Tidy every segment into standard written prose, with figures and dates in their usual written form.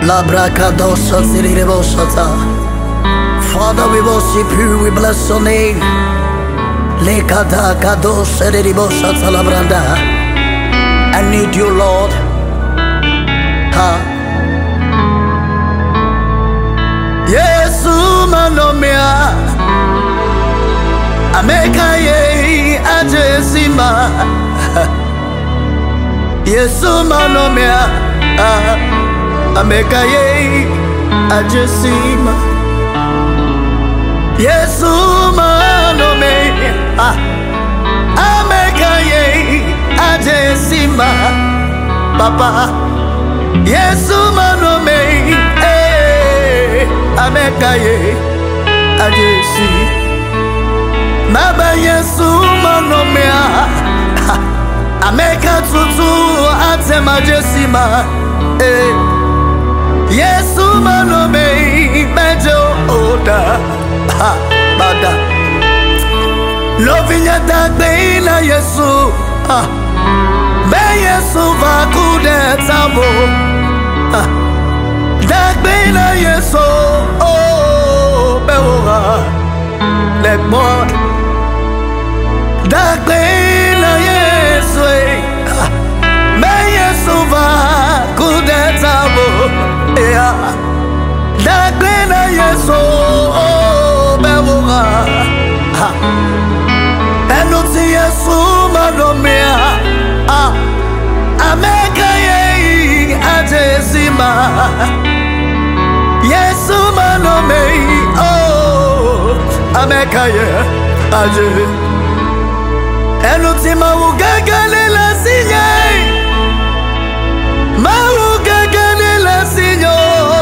Labrakadosa Ziribosata. Father, we worship you, we bless your name. Lekada Kadosa Ziribosata Labranda. I need you, Lord. Yesu manomia Ameka ye ajesima. Yesu manomia Ameka ye ajesima. Yesu manomia Ameka ye ajesima. Papa Yesu manomia Ameka ye ajesi. Baba Yesu manomia Ameka tutu atema jesima. Yesu manome mejo oda bada. Lovinya dagbe na Yesu be Yesu va kude tabo. Dagbe na Yesu oh bewa let more. Dagbe na Yesu be Yesu va kude tabo. Dagbe na Yesu oh bewa enuti Yesu manomia Ameka ye ajesima. Yesu manome oh Ameka ye aje. Enuti mawugagale la sinye. Mawugagale la sinyo.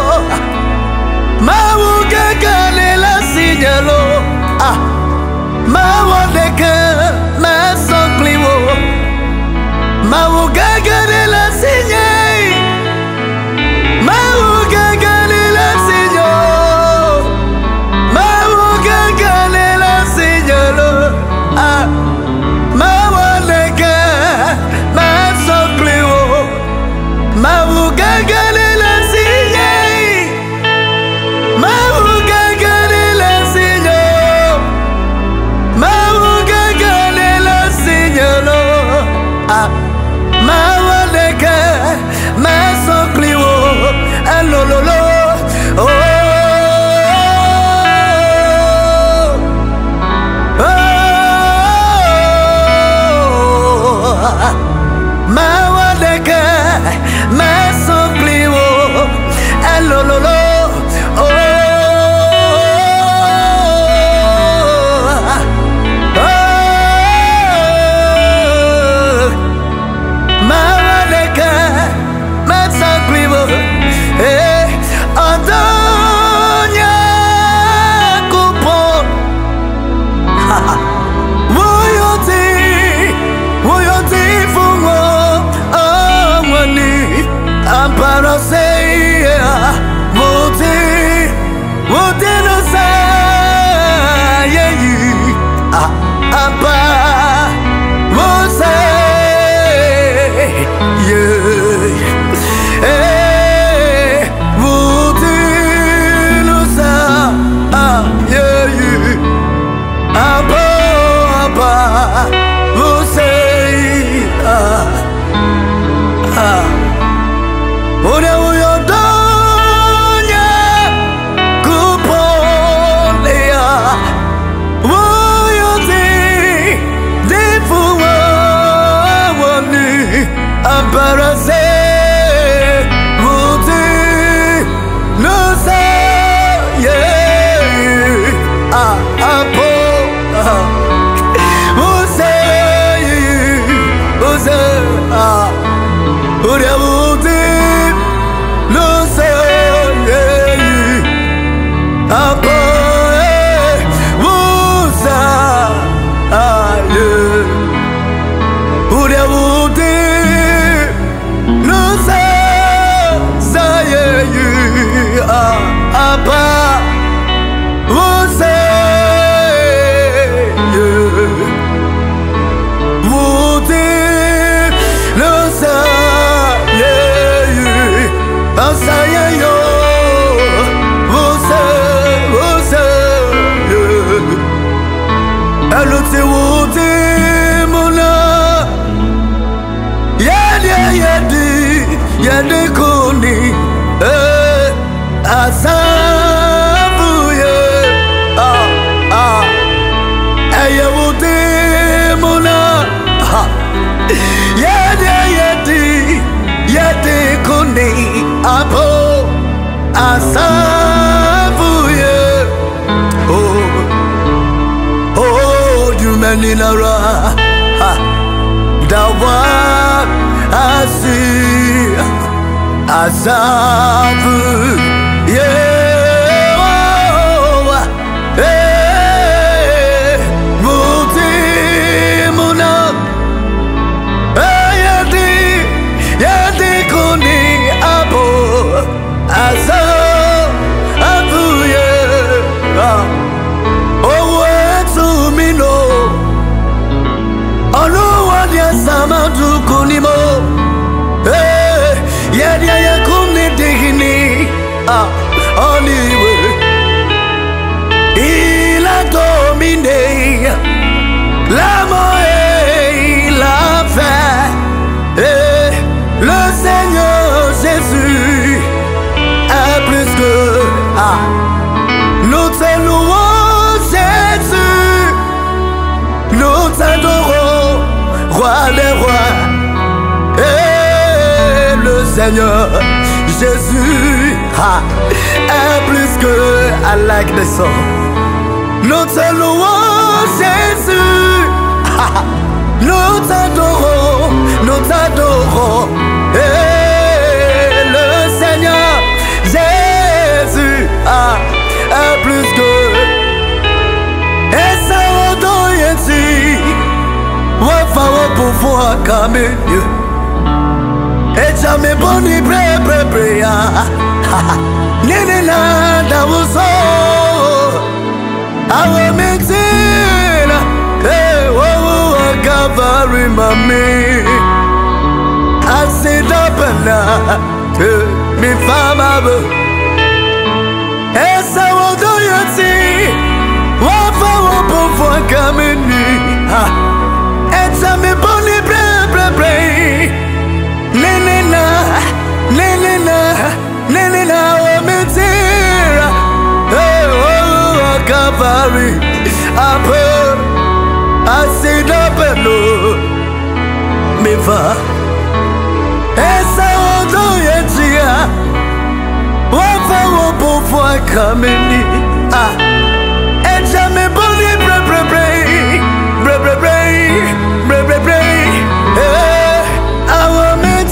Mawugagale la sinyelo. Mawodeke masonkliwo. Mawugagale la sinye. Mawugagale la sinyo. Mawugagale la sinyelo. Mawodeke masonkliwo. Mawugagale la sinye. Mawugagale la sinyo. Mawugagale la sinyelo. Mawaleke masokliwo alololo oh mawaleke masokliwo alololo oh Asafuye. Oh, you meninara. Dawa asi asafu. Yeah. Oh, eh. Muti muna. Yadi kuni abo asa abuye owe tu mino ono wadia samadu kunimo yadi yakuni digini oniwe ila domine la moe la fe. Le Seigneur Jésus est plus que nous te louons Jésus, nous t'adorons roi des rois. Et le Seigneur Jésus est plus que I like the song. Nous te louons Jésus. Nous t'adorons, nous t'adorons. Et le Seigneur Jésus est plus que. Et ça redonne ici. Wafa pour voir comme Dieu. Et jamais bon ni pré. Nene na davuso. Awe mixina. Calvary, mommy. I sit up and me famable. Yes, I will do you see. What for coming? It's a me bonny pray. Nenina, oh, me tira. Oh, Calvary, I sit up and look me va. Essa odo yetia. Wafa wopo for coming. Echa me boni pray. I will meet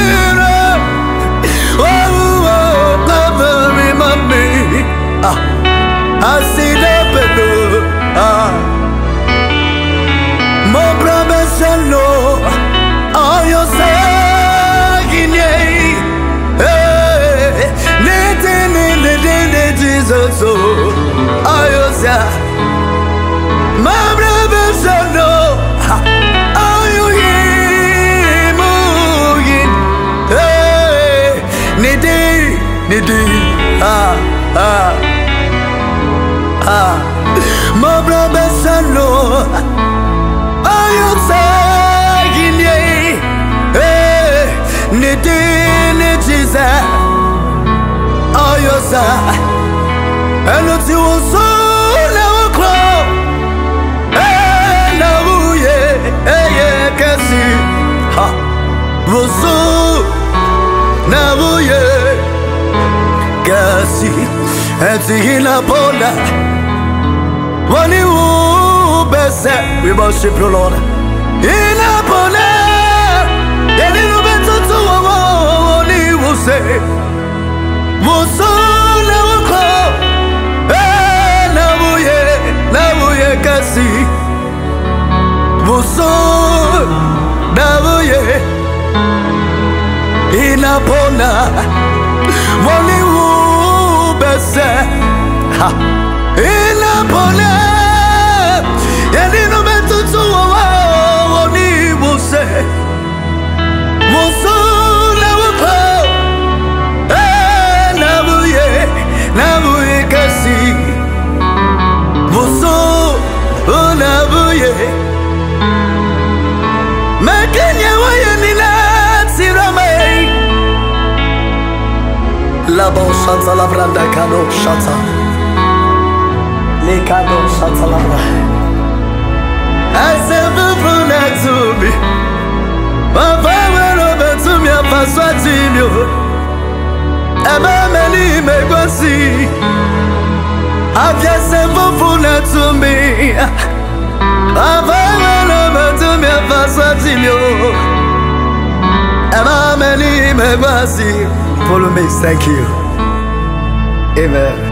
it. Oh, cover me. I sit up and look. Mon professionnel, oh you say, Jesus, oh you say, my professionnel, oh you hear me, nidi, mon professionnel. You say, ne Jesus, oh you say, and it's you so never close, now yeah, kasi, so now yeah, kasi, and in a bola, when you. We worship you, Lord. In a pone, and in a better to only will say, Moson never call, and now we can see, Moson, now in a pona, only will be said, in a pone. And in a better to what he will say, was so never call, and never can see, was so never yet. Making your way in that Siramay Labo Santa Labranda Cano Shata Nicado Santa Labra. I said, to me, Papa went over to me and Pastor Jimmy. Emma Melime, I've just sent for food to me. I've ever to me a fasatio. And I'm any megasi. Follow me, thank you. Amen.